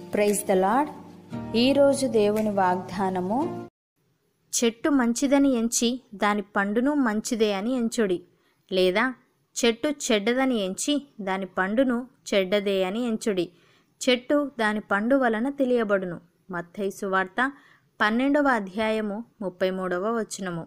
Praise the lord. ఈరోజు దేవుని వాగ్దానము, చెట్టు మంచిదని ఎంచి దాని పండును మంచిదే అని ఎంచుడి, లేదా చెట్టు చెడ్డదని ఎంచి దాని పండును చెడ్డదే అని ఎంచుడి. చెట్టు దాని పండు వలన తెలియబడును. మత్తయి సువార్త 12వ అధ్యాయము 33వ వచనము.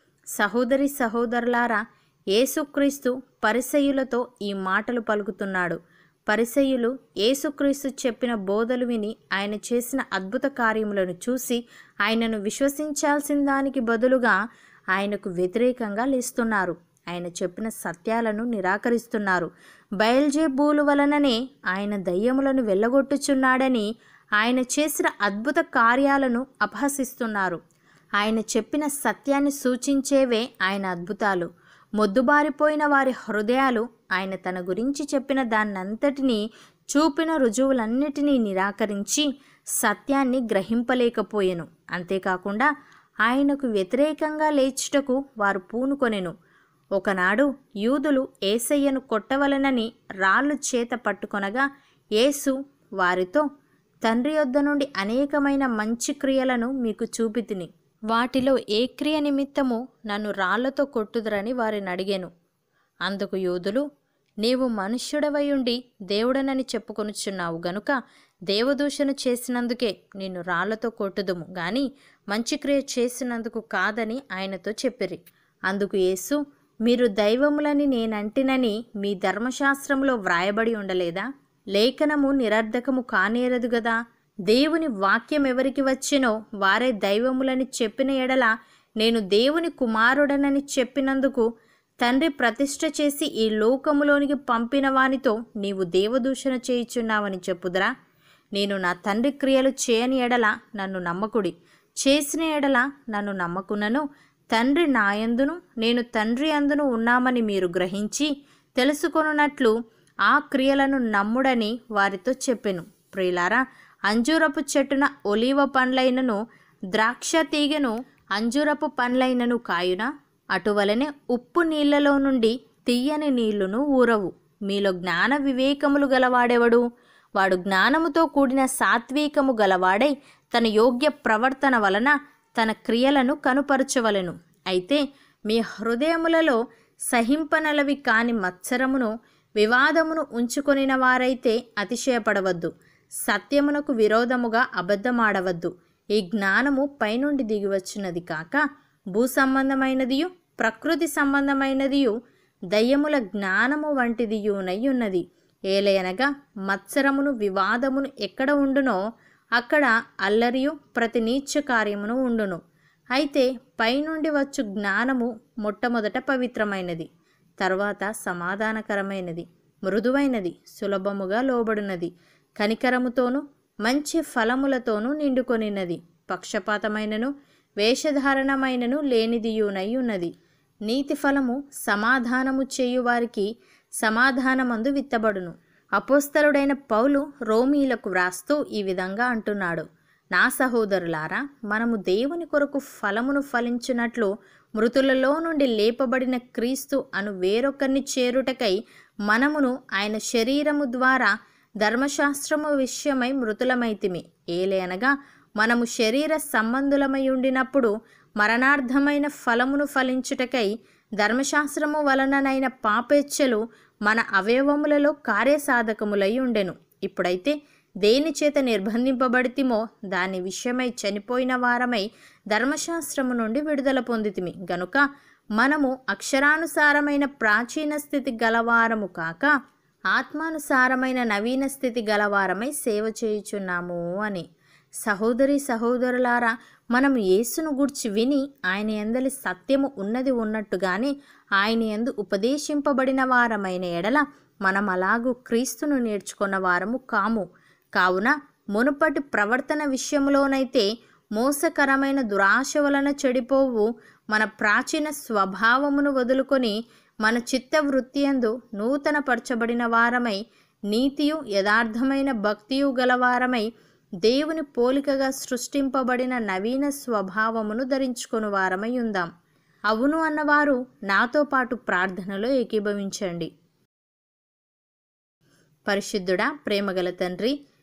సహోదరి సహోదరులారా, యేసుక్రీస్తు పరిసయ్యులతో ఈ మాటలు పలుకుతున్నాడు. పరిసయ్యులు యేసుక్రీస్తు చెప్పిన బోధలు విని ఆయన చేసిన అద్భుత కార్యములను చూసి ఆయనను విశ్వసించాల్సిన దానికి బదులుగా ఆయనకు వ్యతిరేకంగా లేస్తున్నారు. ఆయన చెప్పిన సత్యాలను నిరాకరిస్తున్నారు. బయల్జెబూలు వలననే ఆయన దయ్యములను వెళ్ళగొట్టుచున్నాడని, ఆయన చేసిన అద్భుత కార్యాలను అపహసిస్తున్నారు. ఆయన చెప్పిన సత్యాన్ని సూచించేవే ఆయన అద్భుతాలు. మొద్దుబారిపోయిన వారి హృదయాలు ఆయన తన గురించి చెప్పిన దాన్నంతటినీ చూపిన రుజువులన్నిటినీ నిరాకరించి సత్యాన్ని గ్రహింపలేకపోయెను. అంతేకాకుండా ఆయనకు వ్యతిరేకంగా లేచుటకు వారు పూనుకొనెను. ఒకనాడు యూదులు యేసయ్యను కొట్టవలెనని రాళ్ళు చేత పట్టుకొనగా యేసు వారితో, తండ్రి యొద్ద నుండి అనేకమైన మంచి క్రియలను మీకు చూపితిని, వాటిలో ఏ క్రియ నిమిత్తము నన్ను రాళ్లతో కొట్టుదురని వారిని అడిగెను. అందుకు యూదులు, నీవు మనుష్యుడవయుండి దేవుడనని చెప్పుకొనుచున్నావు గనుక దేవదూషణ చేసినందుకే నిన్ను రాళ్లతో కొట్టుదుము గాని మంచి క్రియ చేసినందుకు కాదని ఆయనతో చెప్పిరి. అందుకు యేసు, మీరు దైవములని నేనంటినని మీ ధర్మశాస్త్రంలో వ్రాయబడి ఉండలేదా? లేఖనము నిరర్ధకము కానేరదు గదా. దేవుని వాక్యం ఎవరికి వచ్చినో వారే దైవములని చెప్పిన ఎడల నేను దేవుని కుమారుడనని చెప్పినందుకు తండ్రి ప్రతిష్ఠ చేసి ఈ లోకములోనికి పంపిన వానితో నీవు దేవదూషణ చేయుచున్నావని చెప్పుదురా? నేను నా తండ్రి క్రియలు చేయని ఎడల నన్ను నమ్మకుడి, చేసిన ఎడల నన్ను నమ్మకునను. తండ్రి నాయందును నేను తండ్రి అందును ఉన్నామని మీరు గ్రహించి తెలుసుకొనున్నట్లు ఆ క్రియలను నమ్ముడని వారితో చెప్పెను. ప్రియులారా, అంజూరపు చెట్టున ఒలీవ పండ్లైనను ద్రాక్ష తీగను అంజూరపు పండ్లైనను కాయునా? అటువలనే ఉప్పు నీళ్లలో నుండి తీయని నీళ్లును ఊరవు. మీలో జ్ఞాన వివేకములు గలవాడెవడు? వాడు జ్ఞానముతో కూడిన సాత్వికము గలవాడై తన యోగ్య ప్రవర్తన వలన తన క్రియలను కనుపరచవలెను. అయితే మీ హృదయములలో సహింపనలవి కాని మత్సరమును వివాదమును ఉంచుకొనిన వారైతే అతిశయపడవద్దు. సత్యమునకు విరోధముగా అబద్ధమాడవద్దు. ఈ జ్ఞానము పైనుండి దిగివచ్చినది కాక భూ సంబంధమైనదియు ప్రకృతి సంబంధమైనదియు దయ్యముల జ్ఞానము వంటిదియునై ఉన్నది. ఏలయనగా మత్సరమును వివాదమును ఎక్కడ ఉండునో అక్కడ అల్లరియు ప్రతి నీచ కార్యమును ఉండును. అయితే పైనుండి వచ్చు జ్ఞానము మొట్టమొదట పవిత్రమైనది, తర్వాత సమాధానకరమైనది, మృదువైనది, సులభముగా లోబడినది, కనికరముతోనూ మంచి ఫలములతోనూ నిండుకొనినది, పక్షపాతమైనను వేషధారణమైనను లేనిదియునై ఉన్నది. నీతి ఫలము సమాధానము చేయువారికి సమాధానమందు విత్తబడును. అపోస్తలుడైన పౌలు రోమీలకు వ్రాస్తూ ఈ విధంగా అంటున్నాడు, నా సహోదరులారా, మనము దేవుని కొరకు ఫలమును ఫలించినట్లు మృతులలో నుండి లేపబడిన క్రీస్తు అను వేరొకరిని చేరుటకై మనమును ఆయన శరీరము ద్వారా ధర్మశాస్త్రము విషయమై మృతులమైతిమి. ఏలయనగా మనము శరీర సంబంధులమై ఉండినప్పుడు మరణార్థమైన ఫలమును ఫలించుటకై ధర్మశాస్త్రము వలననైన పాపేచ్ఛలు మన అవయవములలో కార్యసాధకములై ఉండెను. ఇప్పుడైతే దేని చేత నిర్బంధింపబడితిమో దాని విషయమై చనిపోయిన వారమై ధర్మశాస్త్రము నుండి విడుదల పొందితిమి గనుక మనము అక్షరానుసారమైన ప్రాచీన స్థితి గలవారము కాక ఆత్మానుసారమైన నవీన స్థితి గలవారమై సేవ చేయుచున్నాము అని. సహోదరి సహోదరులారా, మనము యేసును గూర్చి విని ఆయన యందలి సత్యము ఉన్నది ఉన్నట్టుగానే ఆయన యందు ఉపదేశింపబడిన వారమైన ఎడల మనం అలాగూ క్రీస్తును నేర్చుకున్న వారము కాము. కావున మునుపటి ప్రవర్తన విషయంలోనైతే మోసకరమైన దురాశ వలన చెడిపోవు మన ప్రాచీన స్వభావమును వదులుకొని మన చిత్త వృత్తియందు నూతన పరచబడిన వారమై నీతియు యథార్థమైన భక్తియు గలవారమై దేవుని పోలికగా సృష్టింపబడిన నవీన స్వభావమును ధరించుకొని వారమై ఉందాం. అవును అన్నవారు నాతో పాటు ప్రార్థనలో ఏకీభవించండి. పరిశుద్ధుడా, ప్రేమగల తండ్రి,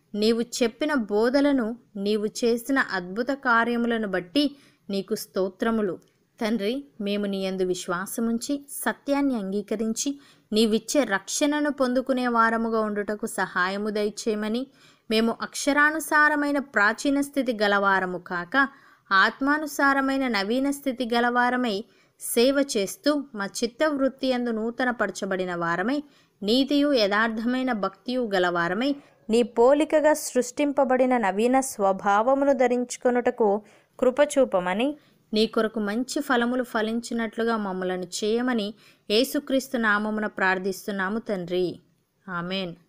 నీవు చెప్పిన బోధలను, నీవు చేసిన అద్భుత కార్యములను బట్టి నీకు స్తోత్రములు. తండ్రి, మేము నీ యందు విశ్వాసముంచి సత్యాన్ని అంగీకరించి నీవిచ్చే రక్షణను పొందుకునే వారముగా ఉండుటకు సహాయము దయచేయమని, మేము అక్షరానుసారమైన ప్రాచీన స్థితి గలవారము కాక ఆత్మానుసారమైన నవీన స్థితి గలవారమై సేవ చేస్తూ మా చిత్తవృత్తి యందు నూతనపరచబడిన వారమై నీతియు యథార్థమైన భక్తియు గలవారమై నీ పోలికగా సృష్టింపబడిన నవీన స్వభావమును ధరించుకొనుటకు కృపచూపమని, నీ కొరకు మంచి ఫలములు ఫలించినట్లుగా మమ్మలను చేయమని యేసుక్రీస్తు నామమున ప్రార్థిస్తున్నాము తండ్రి. ఆమెన్.